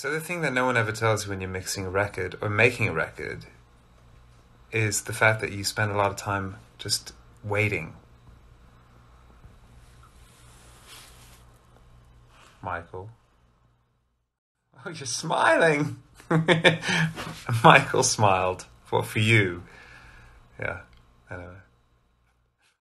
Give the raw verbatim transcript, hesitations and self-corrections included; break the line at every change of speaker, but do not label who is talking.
So the thing that no one ever tells you when you're mixing a record or making a record is the fact that you spend a lot of time just waiting. Michael. Oh, you're smiling. Michael smiled. What for you? Yeah, anyway.